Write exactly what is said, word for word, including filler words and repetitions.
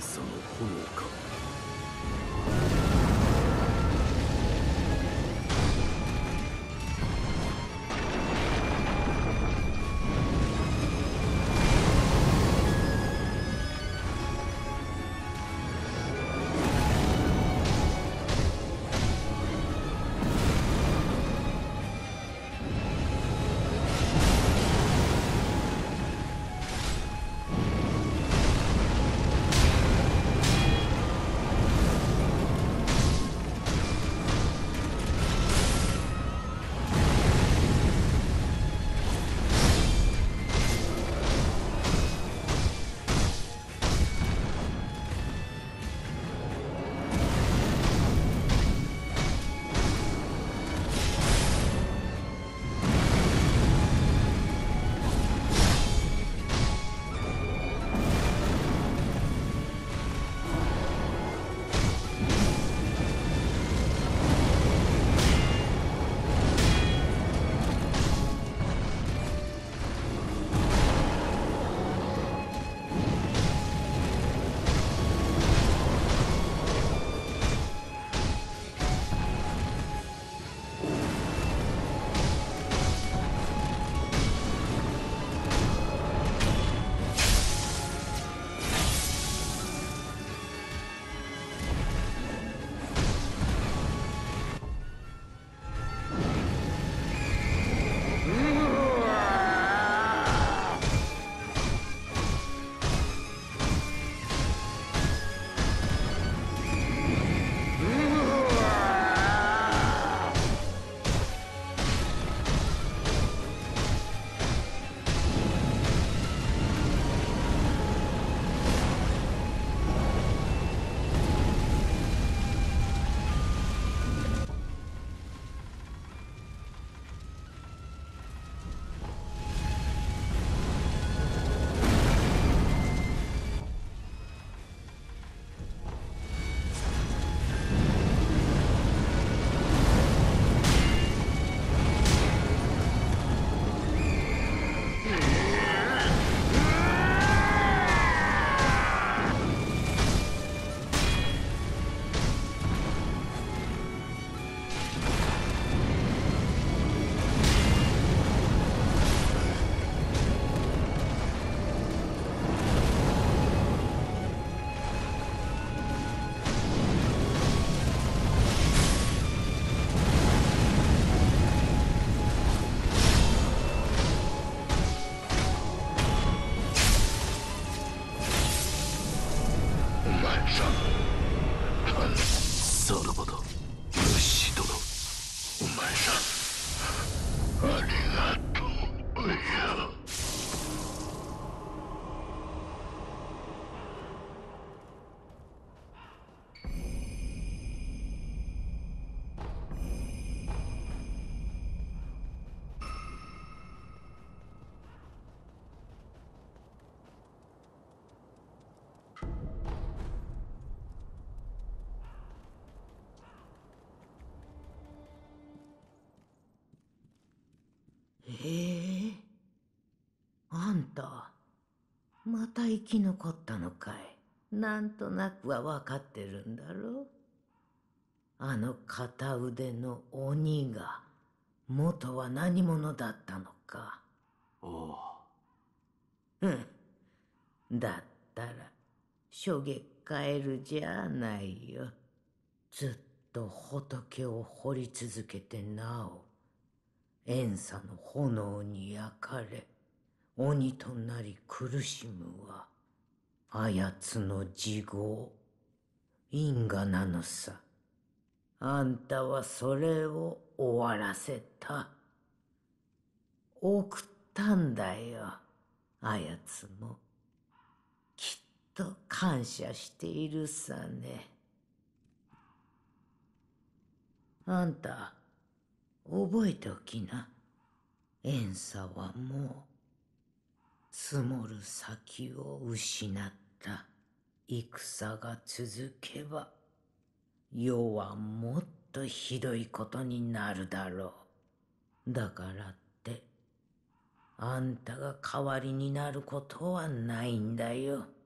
差の炎か。さらばだ、ルシ殿。 お前さん、ありがとう。いや、 へえ、あんたまた生き残ったのかい。なんとなくは分かってるんだろう。あの片腕の鬼が元は何者だったのか。 あうんだったらしょげカエルじゃないよ。ずっと仏を掘り続けてなお怨嗟の炎に焼かれ鬼となり苦しむはあやつの自業因果なのさ。あんたはそれを終わらせた。送ったんだよ。あやつもきっと感謝しているさね。あんた覚えておきな。怨嗟はもう積もる先を失った。戦が続けば世はもっとひどいことになるだろう。だからってあんたが代わりになることはないんだよ。